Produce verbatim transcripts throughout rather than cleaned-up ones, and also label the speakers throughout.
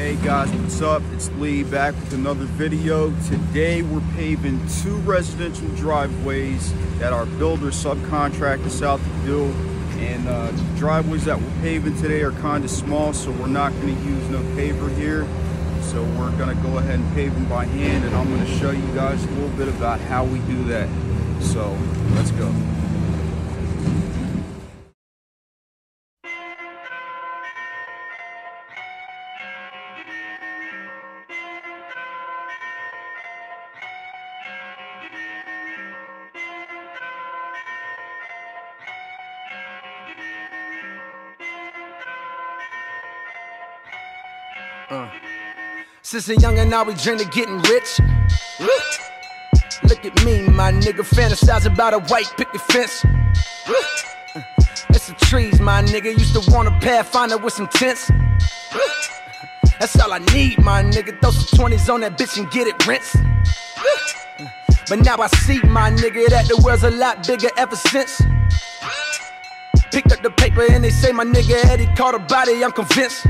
Speaker 1: Hey guys, what's up? It's Lee back with another video. Today we're paving two residential driveways that our builder subcontracted out to do. And uh, the driveways that we're paving today are kind of small, so we're not going to use no paver here. So we're going to go ahead and pave them by hand, and I'm going to show you guys a little bit about how we do that. So let's go.
Speaker 2: Uh. Since a youngin', now we dream of getting rich. Look at me, my nigga, fantasize about a white picket fence. Uh. It's the trees, my nigga, used to want a Pathfinder with some tents. That's all I need, my nigga, throw some twenties on that bitch and get it rinsed. But now I see, my nigga, that the world's a lot bigger ever since. Picked up the paper and they say my nigga Eddie caught a body, I'm convinced.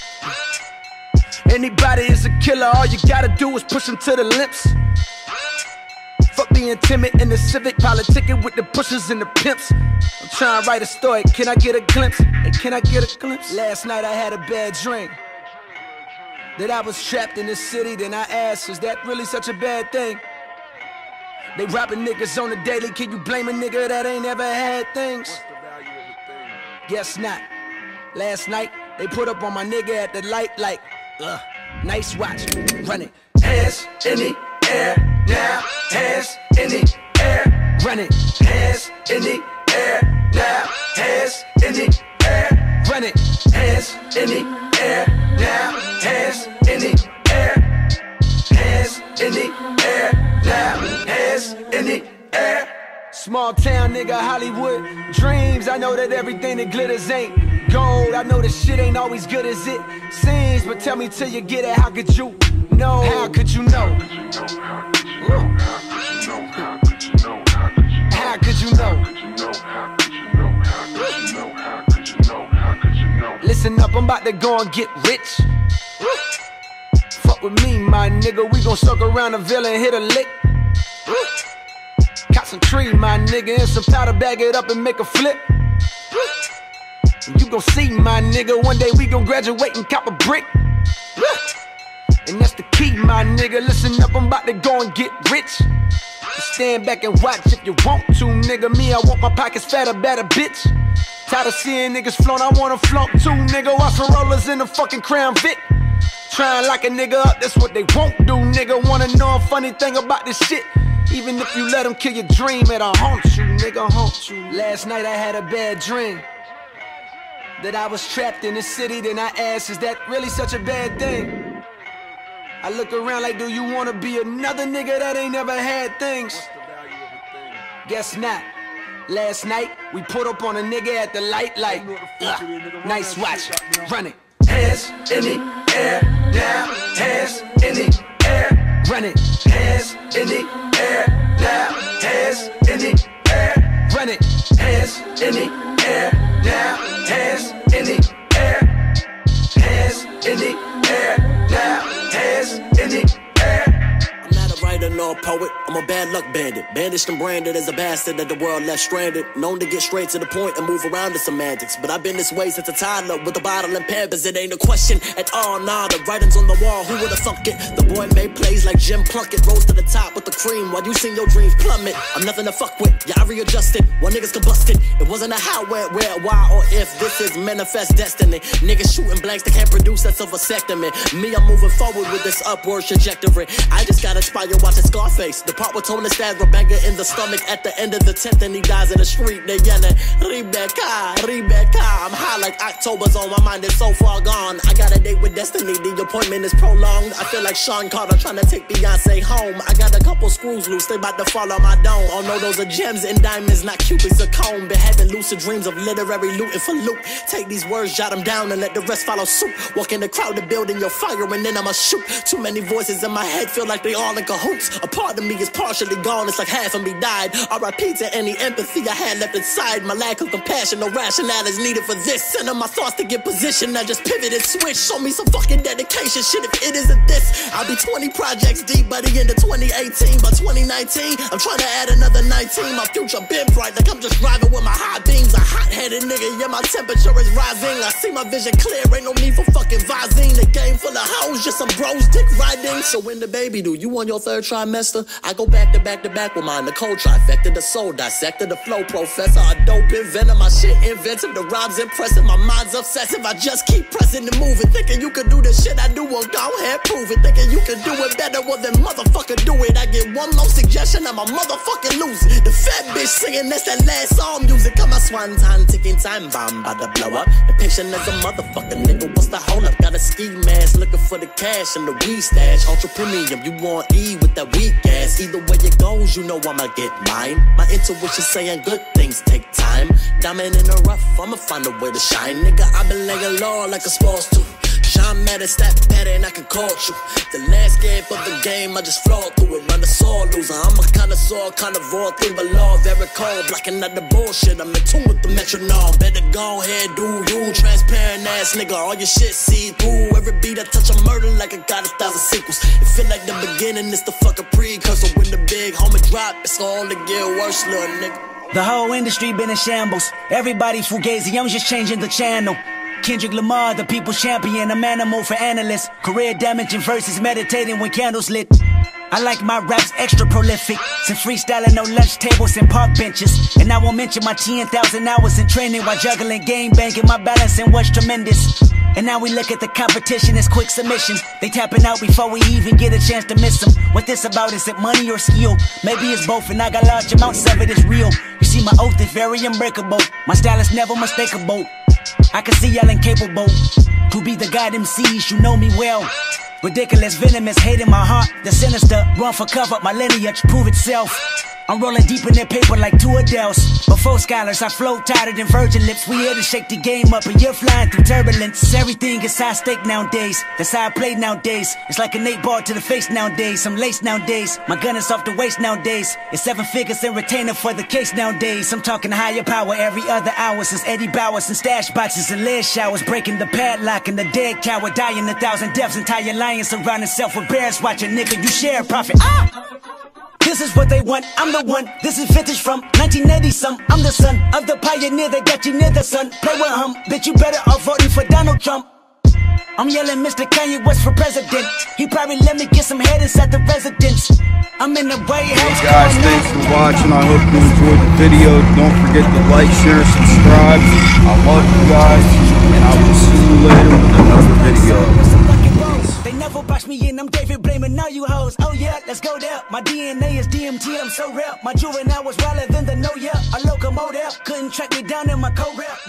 Speaker 2: Anybody is a killer, all you gotta do is push them to the lips. Fuck being timid in the civic, politicking with the pushers and the pimps. I'm trying to write a story, can I get a glimpse? Hey, can I get a glimpse? Last night I had a bad dream that I was trapped in the city, then I asked, is that really such a bad thing? They robbing niggas on the daily, can you blame a nigga that ain't ever had things? What's the value of a thing? Guess not. Last night, they put up on my nigga at the light like, Uh, nice watch, run it. Hands in the air now, hands in the air, run it. Hands in the air now, hands in the air, run it. Hands in the air now, hands in the air, hands in the air now, hands in the air. Small town nigga, Hollywood dreams. I know that everything that glitters ain't gold. I know this shit ain't always good as it seems, but tell me till you get it, how could you know? How could you know? How could you know? Listen up, I'm about to go and get rich. Fuck with me, my nigga, we gon' circle around the villa and hit a lick. Got some tree, my nigga, and some powder, bag it up and make a flip. You gon' see, my nigga, one day we gon' graduate and cop a brick. And that's the key, my nigga, listen up, I'm about to go and get rich. Just stand back and watch if you want to, nigga. Me, I want my pockets fatter, better, bitch. Tired of seeing niggas flaunt, I wanna flaunt too, nigga. Watch some rollers in the fucking Crown Vic. Tryin' lock a nigga up, that's what they won't do, nigga. Wanna know a funny thing about this shit? Even if you let them kill your dream, it'll haunt you, nigga, haunt you. Last night I had a bad dream that I was trapped in the city, then I asked, is that really such a bad thing? I look around like, do you wanna be another nigga that ain't never had things? What's the value of a thing? Guess not. Last night, we put up on a nigga at the light like, uh, nice watch, run it. Hands in the air now, hands in the air, run it. Hands in the air now, hands in the air, run it. Hands in the air now, hands in the air, hands in the air now, hands in the air.
Speaker 3: I'm not a writer nor a poet, I'm a bad luck bandit. Bandaged and branded as a bastard that the world left stranded. Known to get straight to the point and move around the semantics. But I've been this way since a toddler with a bottle and pampers. It ain't a question at all, nah, the writing's on the wall, who would've thunk it? The boy made plays like Jim Plunkett, rose to the top with the cream while you seen your dreams plummet. I'm nothing to fuck with, yeah, I readjusted while niggas combusted. It wasn't a how, where, where, why, or if. This is manifest destiny. Niggas shooting blanks that can't produce, that's a vasectomy. Me, I'm moving forward with this upward trajectory. I just got inspired watching Scarface. The part with Tony stab Rebecca in the stomach at the end of the tenth, and he dies in the street. They yelling, Rebecca, Rebecca. I'm high like October's on my mind, is so far gone. I got a date with destiny, the appointment is prolonged. I feel like Sean Carter trying to take Beyonce home. I got a couple screws loose, they about to fall on my dome. Oh no, those are gems and diamonds, not cupids or comb. Been having lucid dreams of literary looting for loot. Take these words, jot them down, and let the rest follow suit. Walk in the crowd, the building, your fire, and then I'ma shoot. Too many voices in my head, feel like they all in cahoots. A part of me is partially gone, it's like half of me died. R I P to any empathy I had left inside. My lack of compassion, no rationale is needed for this. Send on my thoughts to get positioned, I just pivot and switch. Show me some some fucking dedication. Shit, if it isn't this, I'll be twenty projects deep by the end of twenty eighteen. By twenty nineteen, I'm trying to add another nineteen. My future been bright, like I'm just driving with my high beams. A hot-headed nigga, yeah, my temperature is rising. I see my vision clear, ain't no need for fucking Visine. The game full of hoes, just some bros dick riding. So when the baby do, you on your third trimester? I go back to back to back with mine, the cold trifecta, the soul dissector, the flow professor, a dope inventor. My shit inventive, the rhymes impressive, my mind's obsessive. I just keep pressing and moving, thinking you can do the shit I do, well go ahead prove it. Thinking you can do it better, well then motherfucker do it. I get one more suggestion, I'm a motherfucking loser. The fat bitch singing, that's that last song music. Come my swan time, ticking time bomb about to blow up. Impatient as a motherfucker, nigga, what's the hold up? Got a ski mask, looking for the cash and the weed stash. Ultra premium, you want E with that weak ass. Either way it goes, you know I'ma get mine. My intuition saying good things take time. Diamond in the rough, I'ma find a way to shine. Nigga, I've been laying low like a supposed to. Shine matter, stat better, and I can coach you. The landscape of the game, I just flow through it. Run the sore loser, I'm a connoisseur, carnivore, through the law, very cold, blocking out the bullshit. I'm in tune with the metronome. Better go ahead, do you. Transparent ass nigga, all your shit see through. Every beat I touch, I murder like I got a thousand sequels. It feel like the beginning, it's the fucking precursor. When the big homie drop, it's all to get worse, little nigga.
Speaker 4: The whole industry been in shambles. Everybody's fugazi, I'm just changing the channel. Kendrick Lamar, the people's champion, I'm animal for analysts. Career damaging versus meditating when candles lit. I like my raps extra prolific. Some freestyling, no lunch tables and park benches. And I won't mention my ten thousand hours in training while juggling game banking. My balancing was tremendous. And now we look at the competition as quick submissions. They tapping out before we even get a chance to miss them. What this about, is it money or skill? Maybe it's both, and I got large amounts of it, it's real. You see, my oath is very unbreakable. My style is never mistakable. I can see y'all incapable to be the god M Cs, you know me well. Ridiculous, venomous, hate in my heart. The sinister, run for cover, my lineage prove itself. I'm rolling deep in their paper like two Adele's. Before scholars, I float tighter than virgin lips. We here to shake the game up and you're flying through turbulence. Everything is high stake nowadays. That's how I play nowadays. It's like an eight ball to the face nowadays. I'm laced nowadays. My gun is off the waist nowadays. It's seven figures and retainer for the case nowadays. I'm talking higher power every other hour since Eddie Bowers and stash boxes and lead showers. Breaking the padlock and the dead cow dying a thousand deaths. Entire lion surrounding self with bears. Watch a nigga, you share profit. Ah! This is what they want, I'm the one. This is vintage from nineteen eighty some. I'm the son of the pioneer that got you near the sun. Play with him, bitch, you better off voting for Donald Trump. I'm yelling Mister Kanye West for president. He probably let me get some head inside the residence. I'm in the White House.
Speaker 1: Hey guys, thanks for watching. I hope you enjoyed the video. Don't forget to like, share, and subscribe. I love you guys, and I will see you later with another video.
Speaker 4: They never box me in, I'm David blaming all you hoes. Oh yeah, let's go there. My D N A is D M T, I'm so rare. My juvenile was wilder than the no yeah. A locomotive couldn't track me down in my co-rap.